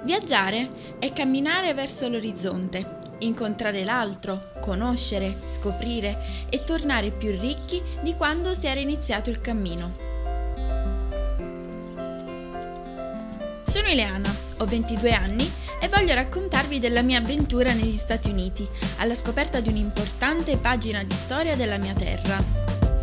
Viaggiare è camminare verso l'orizzonte, incontrare l'altro, conoscere, scoprire e tornare più ricchi di quando si era iniziato il cammino. Sono Ileana, ho 22 anni e voglio raccontarvi della mia avventura negli Stati Uniti, alla scoperta di un'importante pagina di storia della mia terra.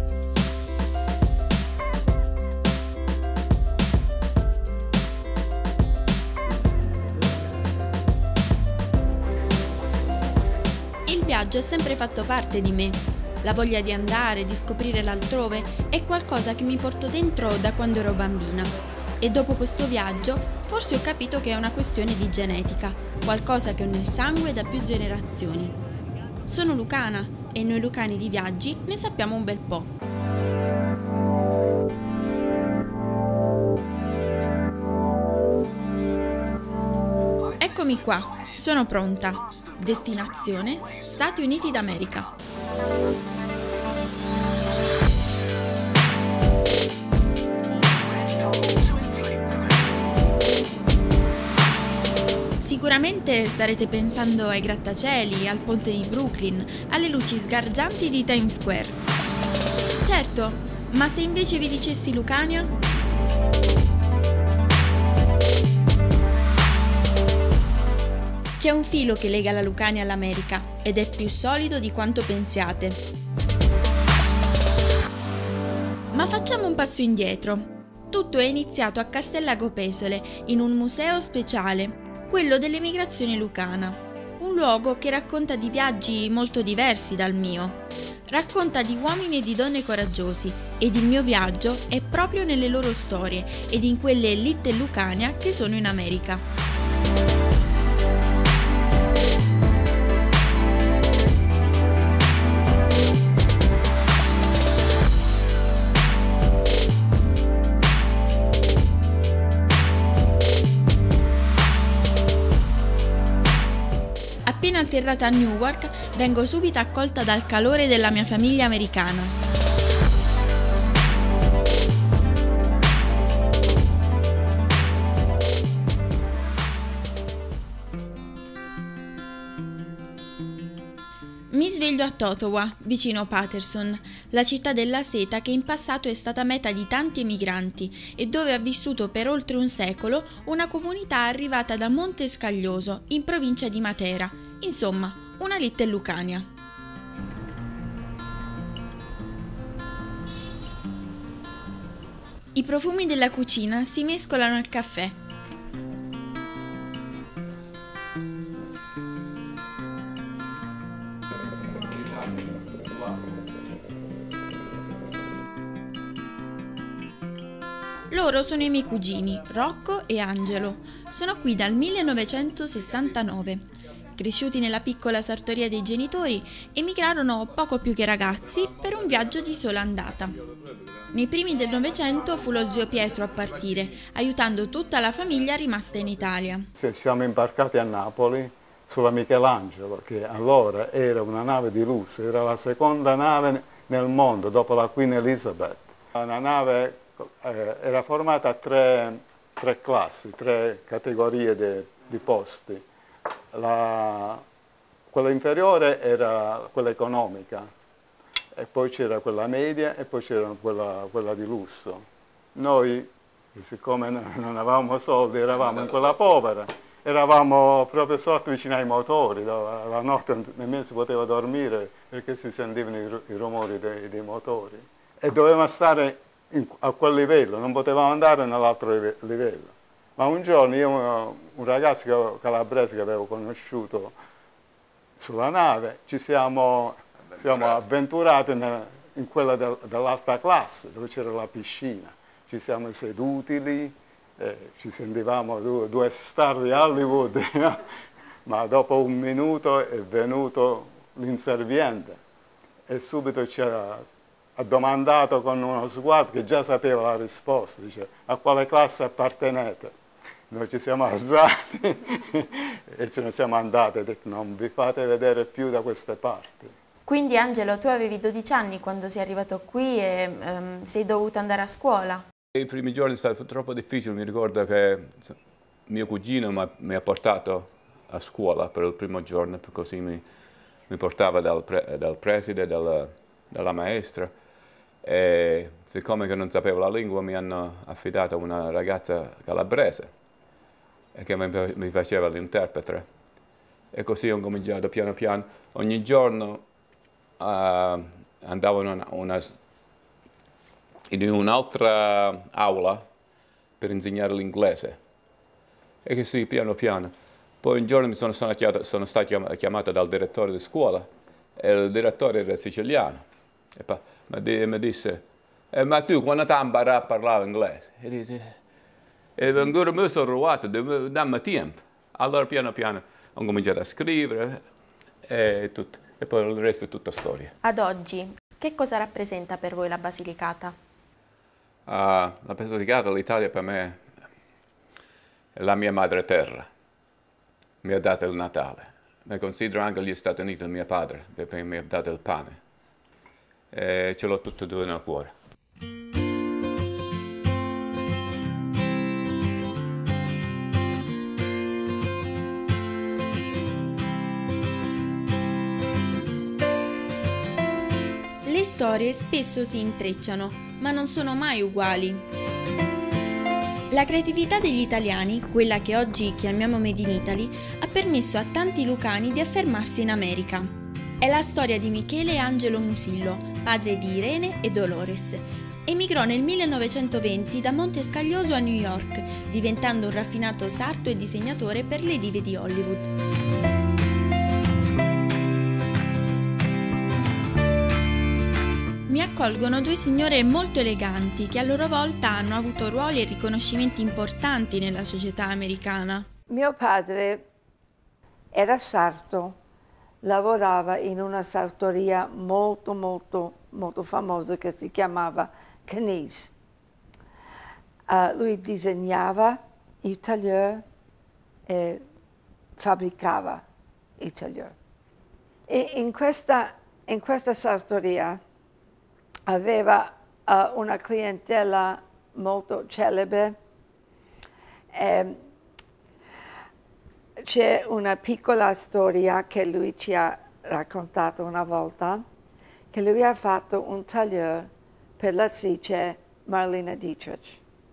Il viaggio ha sempre fatto parte di me. La voglia di andare, di scoprire l'altrove è qualcosa che mi porto dentro da quando ero bambina. E dopo questo viaggio, forse ho capito che è una questione di genetica, qualcosa che ho nel sangue da più generazioni. Sono lucana e noi lucani di viaggi ne sappiamo un bel po'. Eccomi qua, sono pronta. Destinazione Stati Uniti d'America. Sicuramente starete pensando ai grattacieli, al ponte di Brooklyn, alle luci sgargianti di Times Square. Certo, ma se invece vi dicessi Lucania? C'è un filo che lega la Lucania all'America ed è più solido di quanto pensiate. Ma facciamo un passo indietro. Tutto è iniziato a Castellago Pesole, in un museo speciale, quello dell'emigrazione lucana. Un luogo che racconta di viaggi molto diversi dal mio. Racconta di uomini e di donne coraggiosi ed il mio viaggio è proprio nelle loro storie ed in quelle Little Lucania che sono in America. Appena atterrata a Newark, vengo subito accolta dal calore della mia famiglia americana. Mi sveglio a Totowa, vicino Paterson, la città della seta che in passato è stata meta di tanti emigranti e dove ha vissuto per oltre un secolo una comunità arrivata da Monte Scaglioso, in provincia di Matera. Insomma, una Little Lucania. I profumi della cucina si mescolano al caffè. Loro sono i miei cugini, Rocco e Angelo. Sono qui dal 1969. Cresciuti nella piccola sartoria dei genitori, emigrarono poco più che ragazzi per un viaggio di sola andata. Nei primi del Novecento fu lo zio Pietro a partire, aiutando tutta la famiglia rimasta in Italia. Siamo imbarcati a Napoli sulla Michelangelo, che allora era una nave di lusso, era la seconda nave nel mondo dopo la Queen Elizabeth. Una nave era formata a tre classi, tre categorie di posti. Quella inferiore era quella economica, e poi c'era quella media e poi c'era quella di lusso. Noi, siccome non avevamo soldi, eravamo in quella povera, eravamo proprio sotto vicino ai motori, dove la notte nemmeno si poteva dormire perché si sentivano i rumori dei motori. E dovevamo stare a quel livello, non potevamo andare nell'altro livello. Ma un giorno io, un ragazzo calabrese che avevo conosciuto sulla nave, ci siamo avventurati in quella dell'alta classe, dove c'era la piscina. Ci siamo seduti lì, ci sentivamo due star di Hollywood, no? Ma dopo un minuto è venuto l'inserviente e subito ci ha domandato con uno sguardo che già sapeva la risposta, dice: a quale classe appartenete? Noi ci siamo alzati e ce ne siamo andati e detto: non vi fate vedere più da queste parti. Quindi Angelo, tu avevi 12 anni quando sei arrivato qui e sei dovuto andare a scuola? I primi giorni è stato troppo difficile, mi ricordo che mio cugino mi ha portato a scuola per il primo giorno, così mi portava dal preside, dalla maestra, e siccome che non sapevo la lingua mi hanno affidato a una ragazza calabrese che mi faceva l'interprete. E così ho cominciato piano piano. Ogni giorno andavo in un'altra aula per insegnare l'inglese. E così piano piano. Poi un giorno sono stato chiamato dal direttore di scuola e il direttore era siciliano. E mi disse, ma tu quando ti impari a parlare inglese? E dice, ancora mi sono trovato, dammi tempo. Allora piano piano ho cominciato a scrivere e tutto. E poi il resto è tutta storia. Ad oggi, che cosa rappresenta per voi la Basilicata? La Basilicata, l'Italia per me è la mia madre terra. Mi ha dato il Natale. Mi considero anche gli Stati Uniti il mio padre, perché mi ha dato il pane. E ce l'ho tutte e due nel cuore. Le storie spesso si intrecciano, ma non sono mai uguali. La creatività degli italiani, quella che oggi chiamiamo Made in Italy, ha permesso a tanti lucani di affermarsi in America. È la storia di Michele Angelo Musillo, padre di Irene e Dolores. Emigrò nel 1920 da Montescaglioso a New York, diventando un raffinato sarto e disegnatore per le dive di Hollywood. Mi accolgono due signore molto eleganti che a loro volta hanno avuto ruoli e riconoscimenti importanti nella società americana. Mio padre era sarto, lavorava in una sartoria molto famosa che si chiamava Knies. Lui disegnava i tailleur e fabbricava i tailleur. E in questa sartoria aveva una clientela molto celebre. C'è una piccola storia che lui ci ha raccontato una volta, che lui ha fatto un tailleur per l'attrice Marlene Dietrich.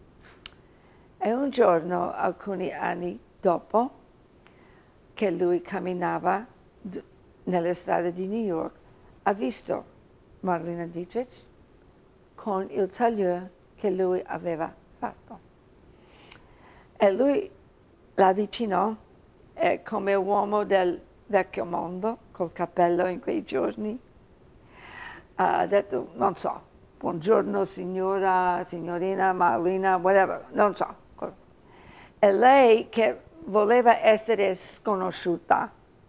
E un giorno, alcuni anni dopo, che lui camminava nelle strade di New York, ha visto Marlene Dietrich con il tailleur che lui aveva fatto. E lui la avvicinò come uomo del vecchio mondo, col cappello in quei giorni. Ha detto, non so, buongiorno signora, signorina, Marlene, whatever, non so. E lei, che voleva essere sconosciuta,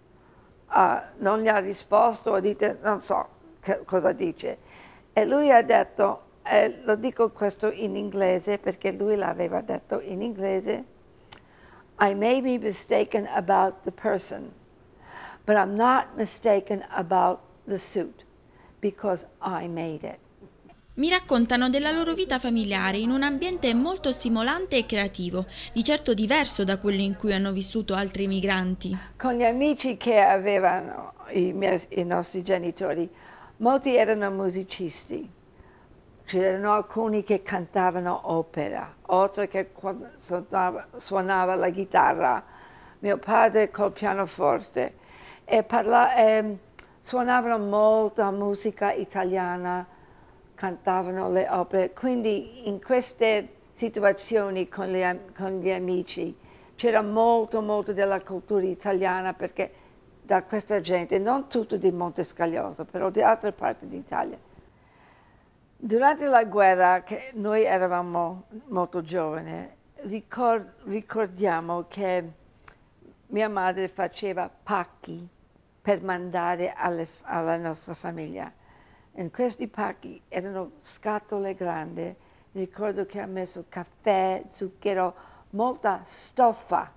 non gli ha risposto, ha detto, non so cosa dice. E lui ha detto, lo dico questo in inglese perché lui l'aveva detto in inglese, I may be mistaken about the person, but I'm not mistaken about the suit, because I made it. Mi raccontano della loro vita familiare in un ambiente molto stimolante e creativo, di certo diverso da quello in cui hanno vissuto altri migranti. Con gli amici che avevano i nostri genitori, molti erano musicisti. C'erano alcuni che cantavano opera, altri che suonava la chitarra, mio padre col pianoforte, e suonavano molta musica italiana, cantavano le opere. Quindi in queste situazioni con gli amici c'era molto della cultura italiana, perché da questa gente, non tutto di Montescaglioso, però di altre parti d'Italia. Durante la guerra, che noi eravamo molto giovani, ricordiamo che mia madre faceva pacchi per mandare alla nostra famiglia. In questi pacchi erano scatole grandi, ricordo che ha messo caffè, zucchero, molta stoffa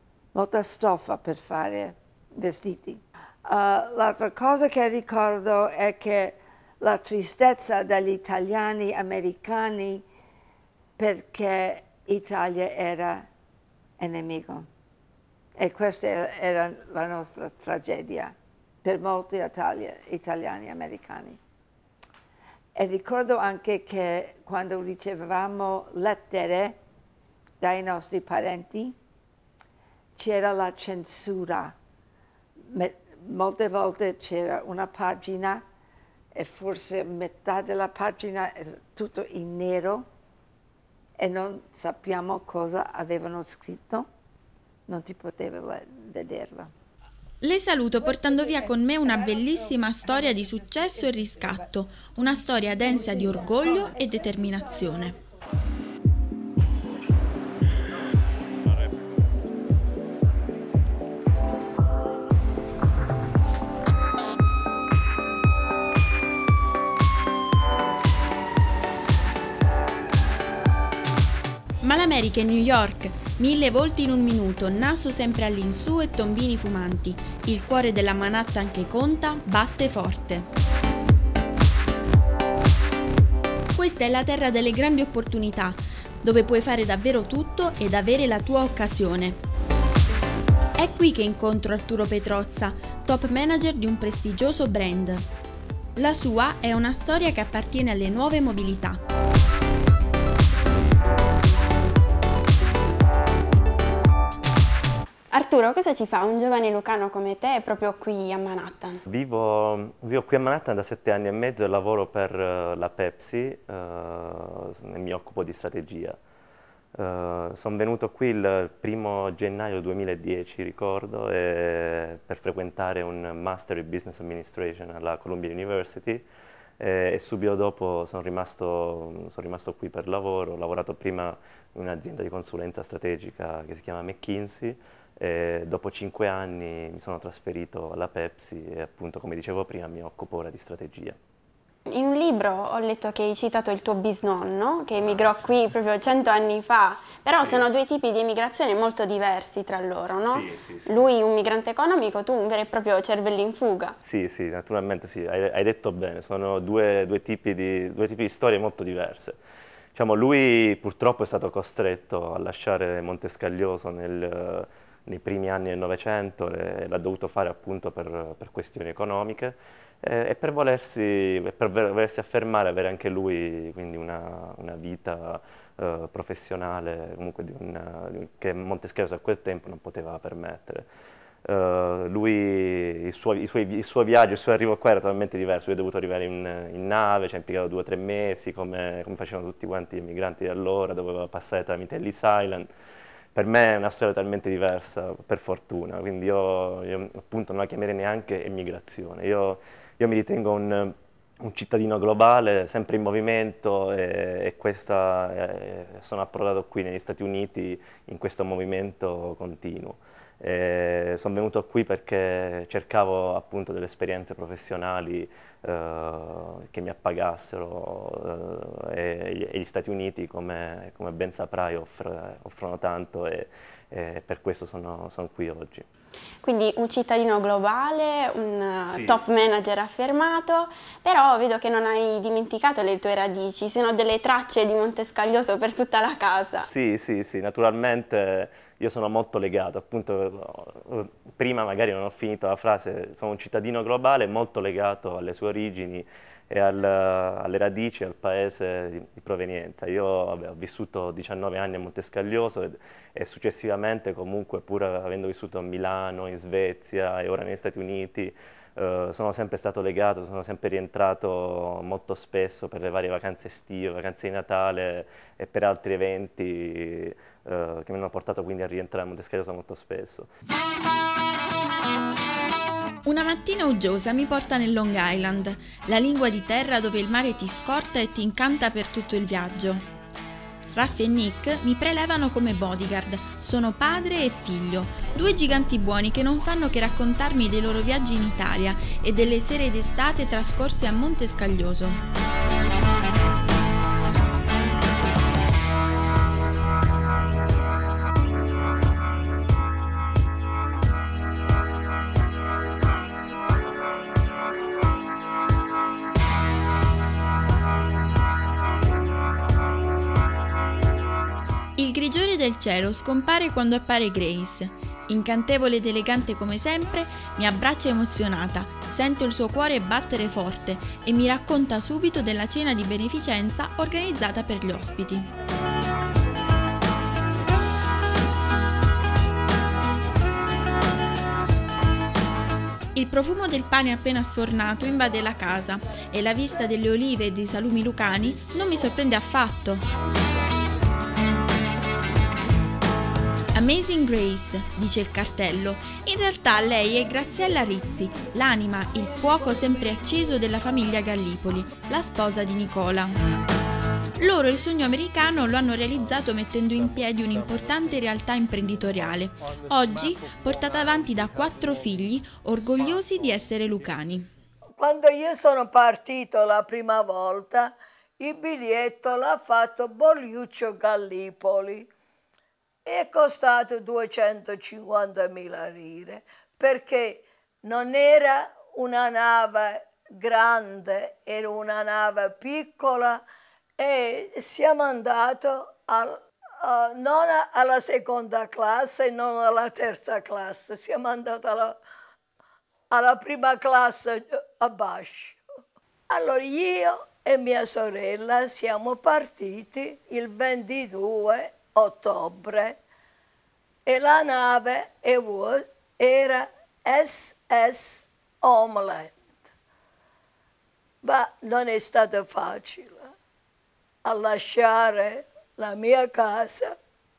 per fare vestiti. L'altra cosa che ricordo è che la tristezza degli italiani americani, perché Italia e nemico. E questa era la nostra tragedia per molti italiani americani. E ricordo anche che quando ricevevamo lettere dai nostri parenti c'era la censura. Molte volte c'era una pagina e forse metà della pagina era tutto in nero e non sappiamo cosa avevano scritto, non si poteva vederlo. Le saluto portando via con me una bellissima storia di successo e riscatto, una storia densa di orgoglio e determinazione. Malamerica e New York, 1000 volti in un minuto, naso sempre all'insù e tombini fumanti. Il cuore della Manhattan che conta, batte forte. Questa è la terra delle grandi opportunità, dove puoi fare davvero tutto ed avere la tua occasione. È qui che incontro Arturo Petrozza, top manager di un prestigioso brand. La sua è una storia che appartiene alle nuove mobilità. Arturo, cosa ci fa un giovane lucano come te proprio qui a Manhattan? Vivo qui a Manhattan da 7 anni e mezzo e lavoro per la Pepsi e mi occupo di strategia. Sono venuto qui il 1° gennaio 2010, ricordo, per frequentare un Master in Business Administration alla Columbia University e subito dopo sono rimasto qui per lavoro. Ho lavorato prima in un'azienda di consulenza strategica che si chiama McKinsey. E dopo 5 anni mi sono trasferito alla Pepsi e appunto, come dicevo prima, mi occupo ora di strategia. In un libro ho letto che hai citato il tuo bisnonno, che emigrò qui proprio 100 anni fa, però sono due tipi di emigrazione molto diversi tra loro, no? Sì. Lui un migrante economico, tu un vero e proprio cervello in fuga. Sì, naturalmente sì, hai detto bene, sono due tipi di storie molto diverse. Diciamo, lui purtroppo è stato costretto a lasciare Montescaglioso nei primi anni del Novecento, l'ha dovuto fare appunto per questioni economiche e per volersi affermare, avere anche lui quindi una vita professionale comunque che Montescaglioso a quel tempo non poteva permettere. Lui, il suo viaggio, il suo arrivo qua era totalmente diverso. Lui è dovuto arrivare in nave, ci ha impiegato 2 o 3 mesi come facevano tutti quanti gli immigranti di allora, doveva passare tramite Ellis Island. Per me è una storia totalmente diversa, per fortuna, quindi io appunto non la chiamerei neanche emigrazione. Io mi ritengo un cittadino globale, sempre in movimento e sono approdato qui negli Stati Uniti in questo movimento continuo. Sono venuto qui perché cercavo appunto delle esperienze professionali che mi appagassero e gli Stati Uniti, come ben saprai, offrono tanto e per questo sono qui oggi. Quindi un cittadino globale, un top manager affermato, però vedo che non hai dimenticato le tue radici, ci sono delle tracce di Montescaglioso per tutta la casa. Sì, naturalmente io sono molto legato, appunto, prima magari non ho finito la frase, sono un cittadino globale molto legato alle sue origini e alle radici, al paese di provenienza. Io ho vissuto 19 anni a Montescaglioso e successivamente comunque, pur avendo vissuto a Milano, in Svezia e ora negli Stati Uniti, sono sempre stato legato, sono sempre rientrato molto spesso per le varie vacanze estive, vacanze di Natale e per altri eventi che mi hanno portato quindi a rientrare a Montescaglioso molto spesso. Una mattina uggiosa mi porta nel Long Island, la lingua di terra dove il mare ti scorta e ti incanta per tutto il viaggio. Raffi e Nick mi prelevano come bodyguard, sono padre e figlio, 2 giganti buoni che non fanno che raccontarmi dei loro viaggi in Italia e delle sere d'estate trascorse a Montescaglioso. del cielo scompare quando appare Grace. Incantevole ed elegante come sempre, mi abbraccia emozionata, sento il suo cuore battere forte e mi racconta subito della cena di beneficenza organizzata per gli ospiti. Il profumo del pane appena sfornato invade la casa e la vista delle olive e dei salumi lucani non mi sorprende affatto. Amazing Grace, dice il cartello. In realtà lei è Graziella Rizzi, l'anima, il fuoco sempre acceso della famiglia Gallipoli, la sposa di Nicola. Loro il sogno americano lo hanno realizzato mettendo in piedi un'importante realtà imprenditoriale, oggi portata avanti da 4 figli orgogliosi di essere lucani. Quando io sono partito la prima volta, il biglietto l'ha fatto Bolliuccio Gallipoli. È costato 250.000 lire perché non era una nave grande, era una nave piccola e siamo andati non alla seconda classe, non alla terza classe, siamo andati alla prima classe a Bascio. Allora io e mia sorella siamo partiti il 22 ottobre e la nave era SS Homeland, ma non è stato facile a lasciare la mia casa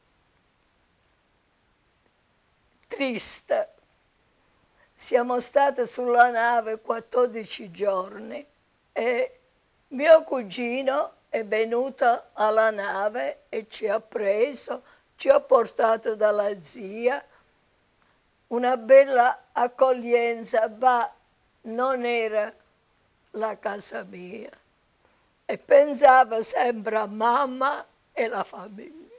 triste. Siamo stati sulla nave 14 giorni e mio cugino è venuto alla nave e ci ha preso, ci ha portato dalla zia, una bella accoglienza, ma non era la casa mia. E pensavo sempre a mamma e la famiglia.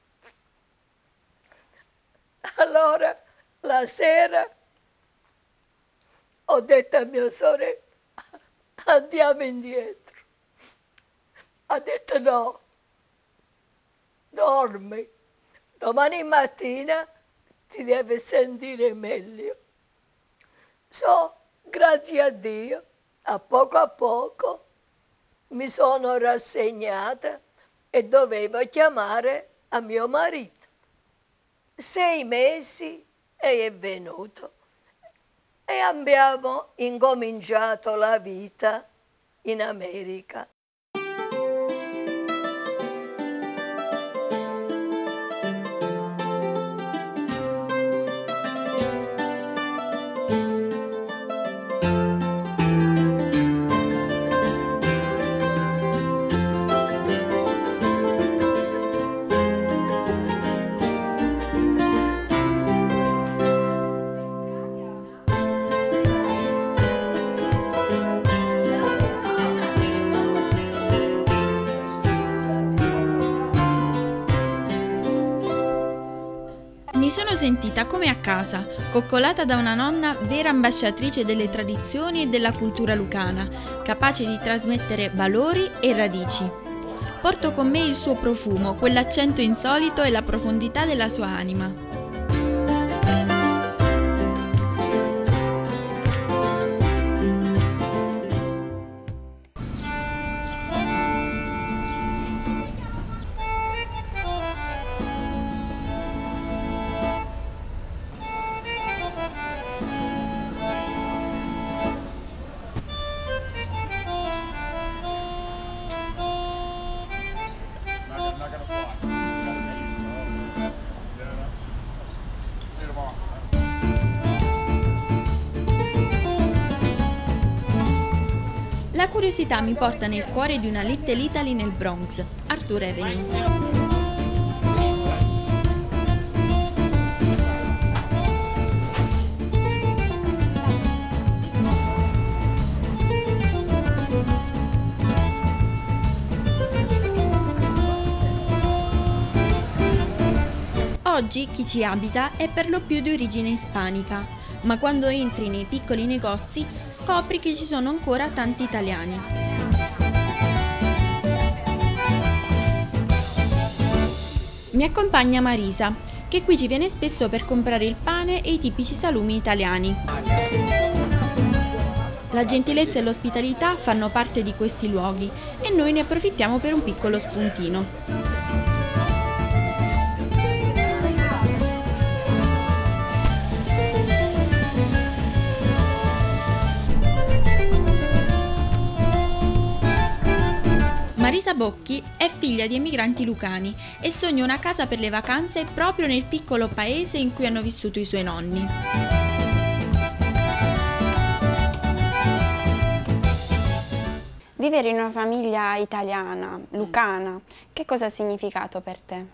Allora, la sera, ho detto a mia sorella, andiamo indietro. Ha detto no, dormi, domani mattina ti devi sentire meglio. Grazie a Dio, a poco mi sono rassegnata e dovevo chiamare a mio marito. 6 mesi e è venuto e abbiamo incominciato la vita in America. Mi sono sentita come a casa, coccolata da una nonna vera ambasciatrice delle tradizioni e della cultura lucana, capace di trasmettere valori e radici. Porto con me il suo profumo, quell'accento insolito e la profondità della sua anima. La curiosità mi porta nel cuore di una Little Italy nel Bronx, Arthur Avenue. Oggi chi ci abita è per lo più di origine ispanica, ma quando entri nei piccoli negozi scopri che ci sono ancora tanti italiani. Mi accompagna Marisa, che qui ci viene spesso per comprare il pane e i tipici salumi italiani. La gentilezza e l'ospitalità fanno parte di questi luoghi e noi ne approfittiamo per un piccolo spuntino. Marisa Bocchi è figlia di emigranti lucani e sogna una casa per le vacanze proprio nel piccolo paese in cui hanno vissuto i suoi nonni. Vivere in una famiglia italiana, lucana, che cosa ha significato per te?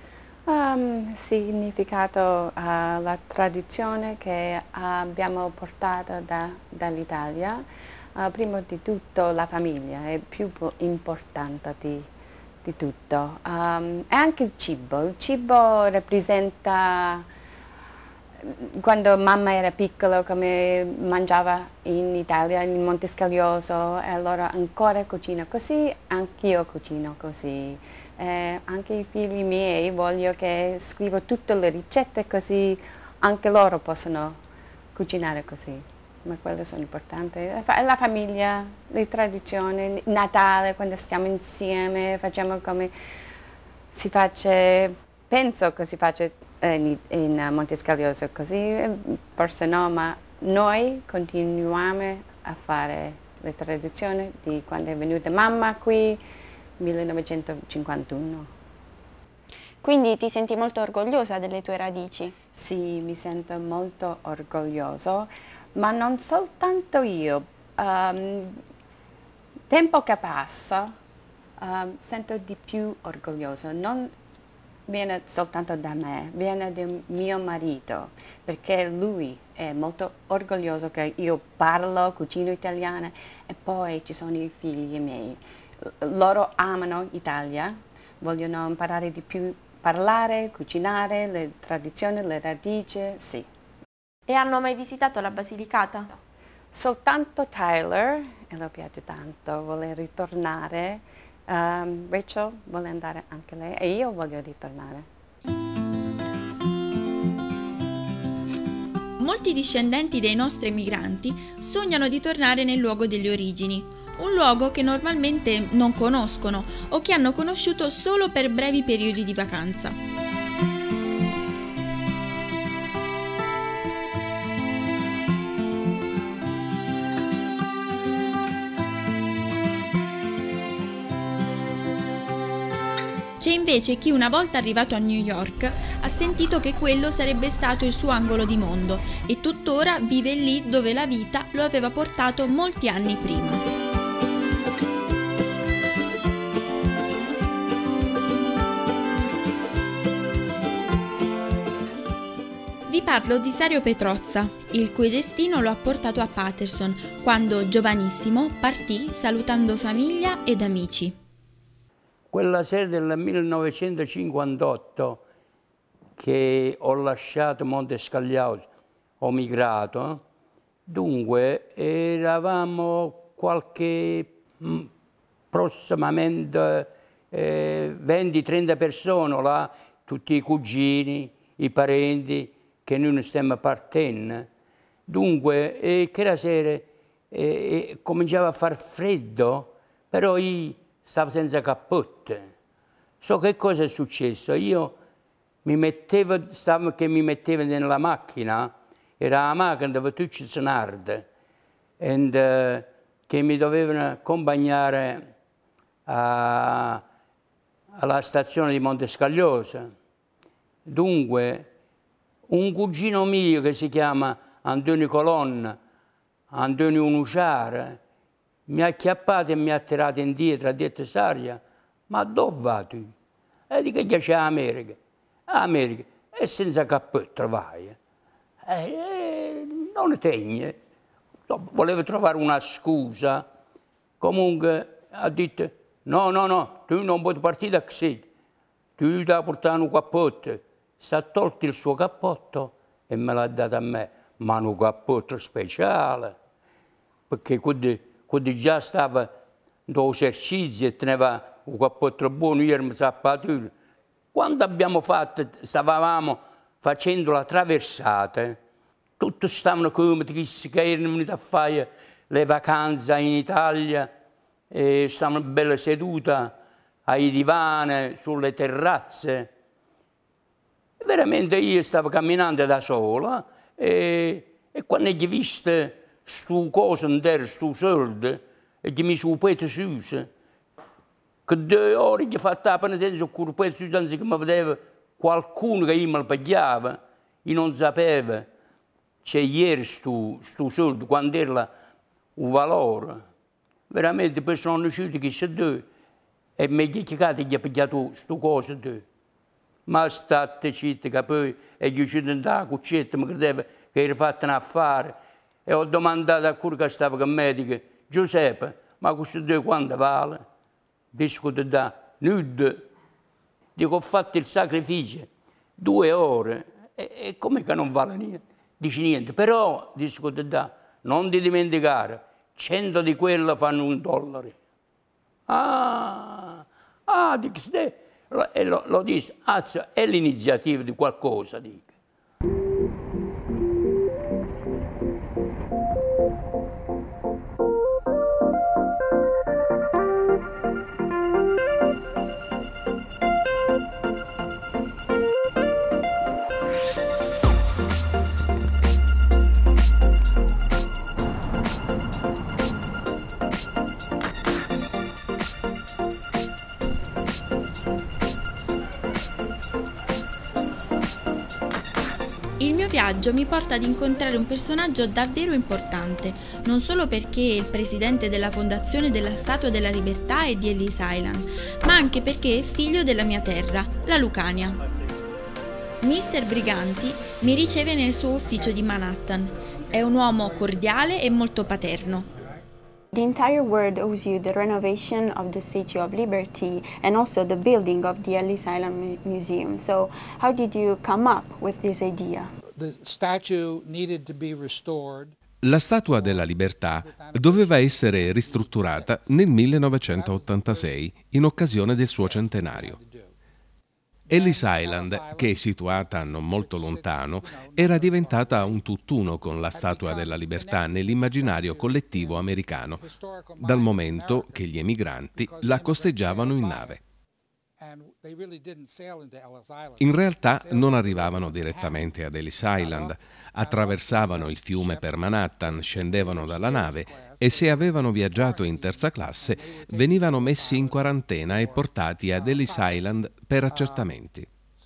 Significato la tradizione che abbiamo portato dall'Italia. Prima di tutto la famiglia è più importante di tutto. E anche il cibo. Il cibo rappresenta, quando mamma era piccola, come mangiava in Italia, in Montescaglioso, e allora ancora cucina così, anch'io cucino così. Anche i figli miei voglio che scrivo tutte le ricette così anche loro possono cucinare così. Ma quello sono importanti. La famiglia, le tradizioni, Natale, quando stiamo insieme, facciamo come si face, penso che si faccia in Montescaglioso così, forse no, ma noi continuiamo a fare le tradizioni di quando è venuta mamma qui, 1951. Quindi ti senti molto orgogliosa delle tue radici? Sì, mi sento molto orgoglioso. Ma non soltanto io, tempo che passa sento di più orgogliosa, non viene soltanto da me, viene da mio marito, perché lui è molto orgoglioso che io parlo, cucino italiana e poi ci sono i figli miei. Loro amano l'Italia, vogliono imparare di più, parlare, cucinare, le tradizioni, le radici, sì. E hanno mai visitato la Basilicata? Soltanto Tyler, e lo piace tanto, vuole ritornare. Rachel vuole andare anche lei e io voglio ritornare. Molti discendenti dei nostri emigranti sognano di tornare nel luogo delle origini, un luogo che normalmente non conoscono o che hanno conosciuto solo per brevi periodi di vacanza. C'è invece chi una volta arrivato a New York ha sentito che quello sarebbe stato il suo angolo di mondo e tuttora vive lì dove la vita lo aveva portato molti anni prima. Vi parlo di Sario Petrozza, il cui destino lo ha portato a Paterson, quando giovanissimo partì salutando famiglia ed amici. Quella sera del 1958 che ho lasciato Montescaglioso, ho migrato, dunque eravamo prossimamente 20-30 persone là, tutti i cugini, i parenti che noi non stiamo appartenendo. Dunque, quella sera cominciava a far freddo, però io stavo senza cappotto. So che cosa è successo? Io mi mettevo nella macchina, era la macchina dove tutti sono arde, che mi dovevano accompagnare alla stazione di Montescaglioso. Dunque, un cugino mio che si chiama Antonio Colonna, Antonio Unuciara, mi ha acchiappato e mi ha tirato indietro, ha detto: Saria, ma dove vai tu? E dico: che c'è America. America, e senza cappotto vai. Non tegno. Volevo trovare una scusa. Comunque ha detto: no, tu non puoi partire da qui. Tu devi portare un cappotto. Si è tolto il suo cappotto e me l'ha dato a me, ma un cappotto speciale, perché quando già stava in esercizio e teneva un cappotto buono, io ero zappato, Quando stavamo facendo la traversata, tutti stavano come che erano venuti a fare le vacanze in Italia, e stavano belle sedute ai divani, sulle terrazze. Veramente io stavo camminando da sola e quando ho visto stu coso in terra, stu soldi, e gli mi su petto su, che 2 ore gli ho fatto la penitenza sul corpetto su, anzi che mi vedeva qualcuno che io me lo pagava, io non sapevo se ieri stu soldi, quando era un valore. Veramente poi sono usciti chissà due e mi ha chiesto e gli ha pigliato stu coso due. Ma state zitti, che poi è uscito da cuccetta, mi credeva che era fatto un affare. E ho domandato a quello che stava con me, dico, Giuseppe, ma questo due quanto vale? Discuto da nudo. Dico, ho fatto il sacrificio 2 ore e come che non vale niente? Dice niente, però, discuto da, non ti dimenticare, 100 di quello fanno $1. Dico, e lo dice, è l'iniziativa di qualcosa, dico. Il mio viaggio mi porta ad incontrare un personaggio davvero importante, non solo perché è il presidente della fondazione della Statua della Libertà e di Ellis Island, ma anche perché è figlio della mia terra, la Lucania. Mr. Briganti mi riceve nel suo ufficio di Manhattan. È un uomo cordiale e molto paterno. The entire world owes you the renovation of the Statue of Liberty and also the building of the Ellis Island Museum. So how did you come up with this idea? The statue needed to be restored. La Statua della Libertà doveva essere ristrutturata nel 1986 in occasione del suo centenario. Ellis Island, che è situata non molto lontano, era diventata un tutt'uno con la Statua della Libertà nell'immaginario collettivo americano, dal momento che gli emigranti la costeggiavano in nave. In realtà non arrivavano direttamente ad Ellis Island, attraversavano il fiume per Manhattan, scendevano dalla nave e se avevano viaggiato in terza classe venivano messi in quarantena e portati ad Ellis Island per accertamenti.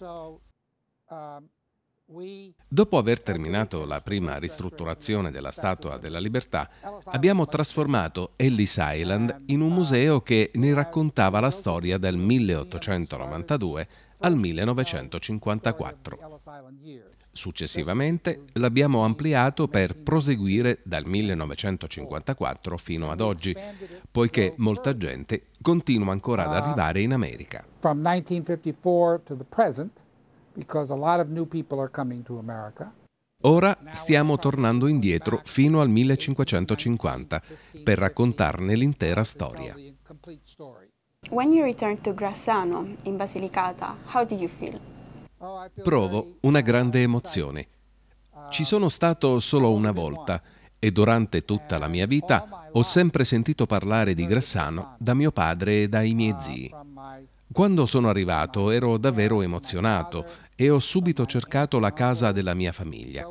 Dopo aver terminato la prima ristrutturazione della Statua della Libertà, abbiamo trasformato Ellis Island in un museo che ne raccontava la storia dal 1892 al 1954. Successivamente l'abbiamo ampliato per proseguire dal 1954 fino ad oggi, poiché molta gente continua ancora ad arrivare in America. From 1954 to the present, because a lot of new people are coming to America. Ora stiamo tornando indietro fino al 1550 per raccontarne l'intera storia. When you returned to Grassano in Basilicata, how do you feel? Provo una grande emozione. Ci sono stato solo una volta e durante tutta la mia vita ho sempre sentito parlare di Grassano da mio padre e dai miei zii. Quando sono arrivato ero davvero emozionato e ho subito cercato la casa della mia famiglia.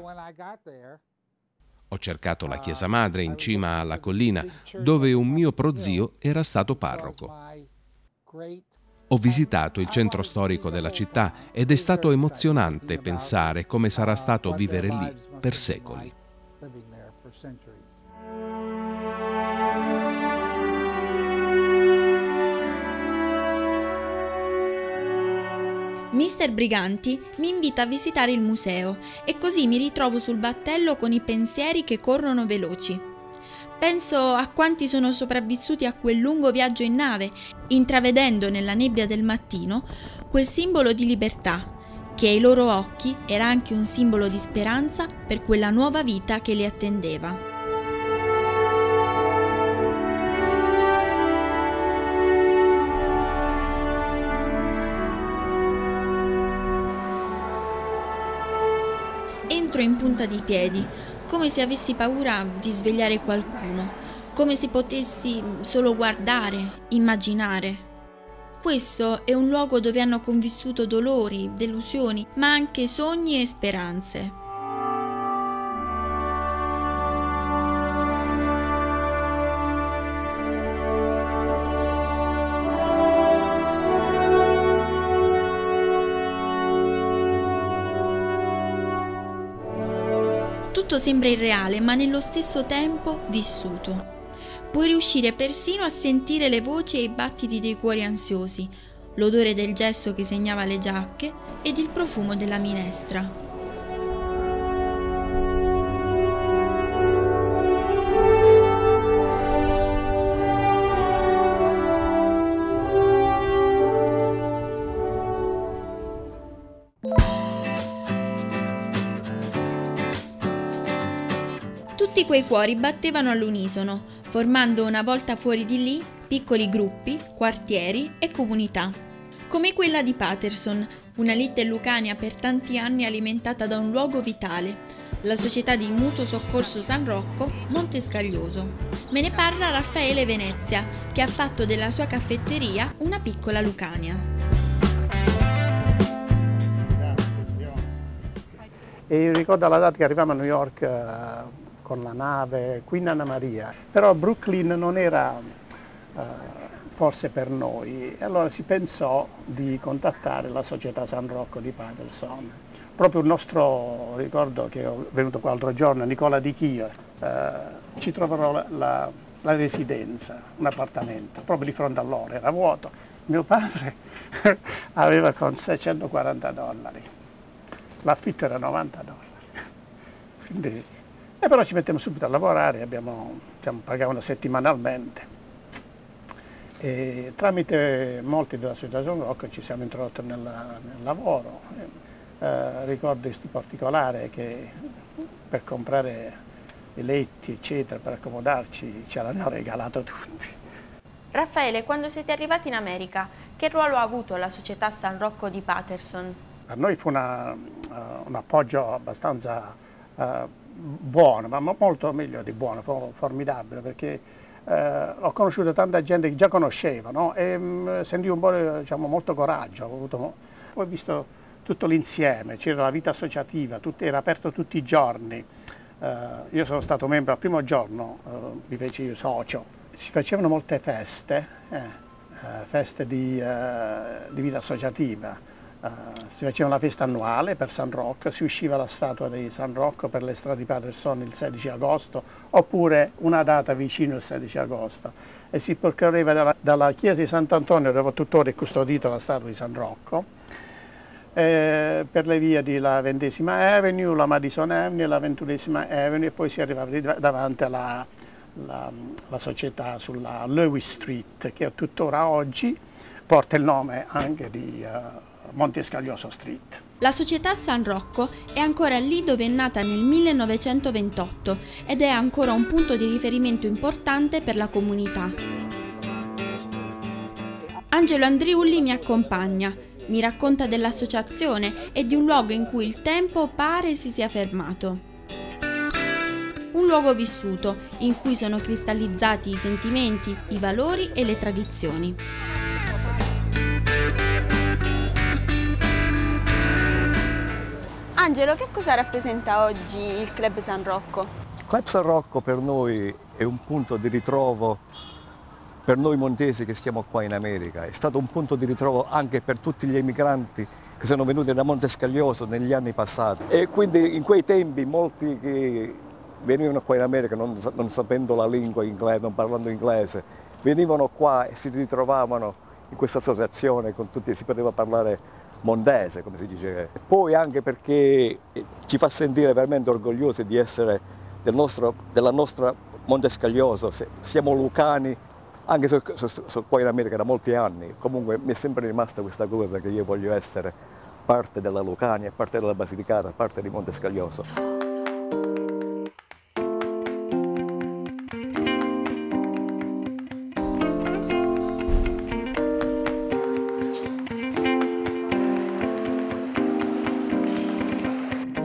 Ho cercato la chiesa madre in cima alla collina, dove un mio prozio era stato parroco. Ho visitato il centro storico della città ed è stato emozionante pensare come sarà stato vivere lì per secoli. Mr. Briganti mi invita a visitare il museo e così mi ritrovo sul battello con i pensieri che corrono veloci. Penso a quanti sono sopravvissuti a quel lungo viaggio in nave, intravedendo nella nebbia del mattino quel simbolo di libertà, che ai loro occhi era anche un simbolo di speranza per quella nuova vita che li attendeva. l'altro in punta di piedi, come se avessi paura di svegliare qualcuno, come se potessi solo guardare, immaginare. Questo è un luogo dove hanno convissuto dolori, delusioni, ma anche sogni e speranze. Tutto sembra irreale, ma nello stesso tempo vissuto. Puoi riuscire persino a sentire le voci e i battiti dei cuori ansiosi, l'odore del gesso che segnava le giacche ed il profumo della minestra. Tutti quei cuori battevano all'unisono, formando una volta fuori di lì piccoli gruppi, quartieri e comunità. Come quella di Paterson, una Little Lucania per tanti anni alimentata da un luogo vitale, la società di mutuo soccorso San Rocco, Montescaglioso. Me ne parla Raffaele Venezia, che ha fatto della sua caffetteria una piccola Lucania. E ricordo la data che arrivavamo a New York con la nave Queen Anna Maria, però Brooklyn non era forse per noi, e allora si pensò di contattare la società San Rocco di Paterson. Proprio il nostro, ricordo che ho venuto qua l'altro giorno, Nicola Di Chio, ci troverò la residenza, un appartamento, proprio di fronte a loro, era vuoto. Mio padre aveva con $640, l'affitto era $90. Quindi, però ci mettiamo subito a lavorare, pagavano settimanalmente. E tramite molti della società San Rocco ci siamo introdotti nel lavoro. Ricordo questo particolare che per comprare i letti, eccetera, per accomodarci, ce l'hanno regalato tutti. Raffaele, quando siete arrivati in America, che ruolo ha avuto la società San Rocco di Paterson? Per noi fu un appoggio abbastanza buono, ma molto meglio di buono, formidabile, perché ho conosciuto tanta gente che già conosceva, no? E sentivo un po', molto coraggio, ho visto tutto l'insieme, c'era la vita associativa, era aperto tutti i giorni. Io sono stato membro al primo giorno, mi feci io socio. Si facevano molte feste, feste di vita associativa. Si faceva una festa annuale per San Rocco, si usciva la statua di San Rocco per le strade di Paterson il 16 agosto, oppure una data vicino il 16 agosto. E si percorreva dalla chiesa di Sant'Antonio, dove tuttora è custodita la statua di San Rocco, per le vie della 20ª Avenue, la Madison Avenue, la 21ª Avenue, e poi si arrivava davanti alla società sulla Lewis Street, che tuttora oggi porta il nome anche di Montescaglioso Street. La società San Rocco è ancora lì dove è nata nel 1928 ed è ancora un punto di riferimento importante per la comunità. Angelo Andriulli mi accompagna, mi racconta dell'associazione e di un luogo in cui il tempo pare si sia fermato. Un luogo vissuto, in cui sono cristallizzati i sentimenti, i valori e le tradizioni. Angelo, che cosa rappresenta oggi il Club San Rocco? Il Club San Rocco per noi è un punto di ritrovo per noi montesi che stiamo qua in America. È stato un punto di ritrovo anche per tutti gli emigranti che sono venuti da Montescaglioso negli anni passati. E quindi in quei tempi molti che venivano qua in America non sapendo la lingua inglese, non parlando inglese, venivano qua e si ritrovavano in questa associazione con tutti, si poteva parlare montese, come si dice. E poi anche perché ci fa sentire veramente orgogliosi di essere della nostra Montescaglioso, siamo lucani, anche se sono qua in America da molti anni. Comunque mi è sempre rimasta questa cosa che io voglio essere parte della Lucania, parte della Basilicata, parte di Montescaglioso.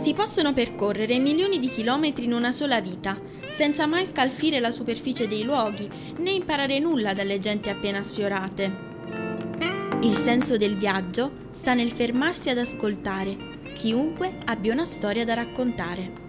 Si possono percorrere milioni di chilometri in una sola vita, senza mai scalfire la superficie dei luoghi, né imparare nulla dalle genti appena sfiorate. Il senso del viaggio sta nel fermarsi ad ascoltare, chiunque abbia una storia da raccontare.